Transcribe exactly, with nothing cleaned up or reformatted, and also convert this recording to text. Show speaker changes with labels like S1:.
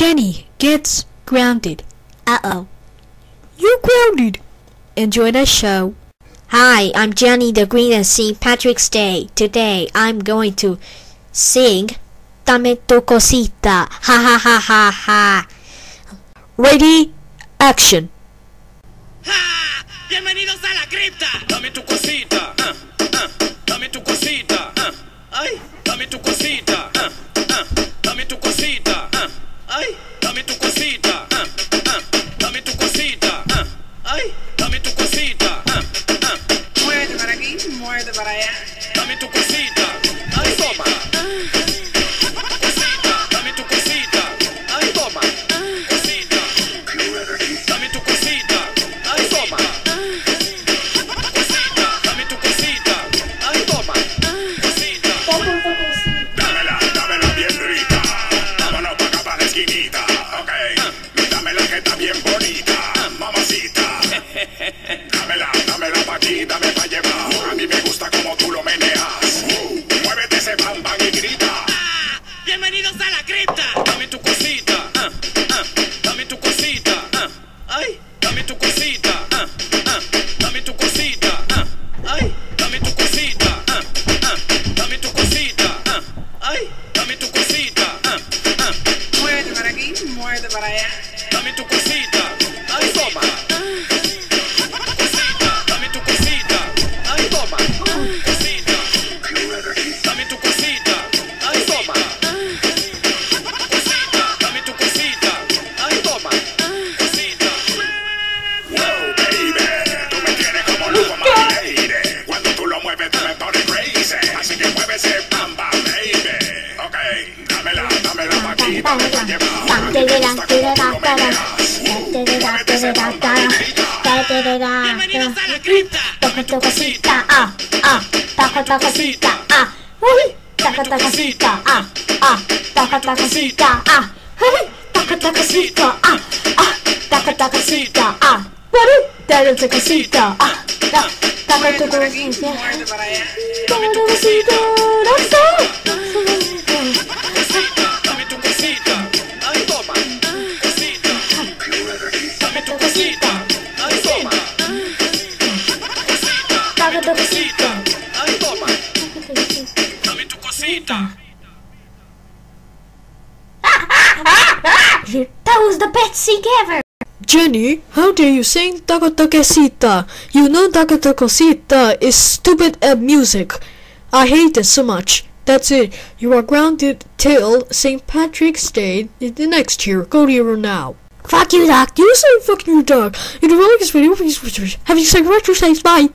S1: Jenny gets grounded.
S2: Uh-oh.
S1: You're grounded. Enjoy the show.
S2: Hi, I'm Jenny the Green and Saint Patrick's Day. Today I'm going to sing Dame tu cosita. Ha ha ha ha ha.
S1: Ready, action.
S3: ¡Ja! ¡Bienvenidos a la cripta! Dame tu cosita, uh, uh, dame tu cosita, uh, ay, dame tu cosita, uh, uh, dame tu cosita, uh, ay, dame tu cosita, uh, uh, dame tu cosita, uh, ay, dame tu cosita, uh, uh,
S4: muévete para aquí, muévete para allá.
S3: dame tu cosita, ay, toma. Cosita, dame tu cosita, ay, toma. Cosita, dame tu cosita, ay, toma. Cosita, dame tu cosita, ay, toma. Cosita,
S5: Dámela, dámela bien rica. Vámonos pa' acá pa' la esquinita, ok. Dámela que está bien bonita, mamacita. Dámela, dámela pa' aquí, dame pa' llevar. A mí me gusta como tú lo meneas. Muévete ese bam bam y grita.
S3: bienvenidos a la cripta. Dame tu cosita, uh, uh, dame tu cosita, uh, ay, dame tu cosita, uh, uh, dame tu cosita, uh, ay, dame tu cosita, uh, uh, dame tu cosita, uh, ay, dame tu cosita, uh, uh,
S4: Muévete para aquí, muévete para allá.
S3: dame tu cosita, ay, toma. Cosita, dame tu cosita, ay, toma. Cosita, dame tu cosita, ay, toma. Cosita, dame tu cosita, ay, toma. Cosita.
S5: Wow, baby, tú me tienes como loco, my lady. Cuando tú lo mueves, tú me pones crazy. Así que mueve ese bam bam, baby. Ok, dámela, dámela pa' aquí, dame pa' llevar. A mí me gusta como tú lo meneas. Muévete ese bam bam y grita.
S3: Bienvenidos a la cripta.
S2: Toca tu cosita, ah, ah, toca tu cosita, ah, uy, toca tu cosita, ah, ah, toca tu cosita, ah, uy, toca tu cosita, ah, ah, toca tu cosita, ah, uy, toca tu cosita, ah, ah, toca tu
S4: Muévete para aquí,
S2: cosita,
S4: muévete para allá.
S2: toca tu cosita,
S3: Cosita, dame tu cosita, ay, toma. Cosita, dame tu cosita, ay, toma. Cosita,
S2: toca tu cosita,
S3: ay, toma. Dame tu cosita.
S2: that was the best thing ever.
S1: Jenny, how dare you sing Taco Cosita? You know Taco Cosita is stupid at music. I hate it so much. That's it. You are grounded till Saint Patrick's Day in the next year. Go to your room now.
S2: Fuck you, Doc.
S1: You say fuck your dog. In the Rolling video, please have you said retro says bye.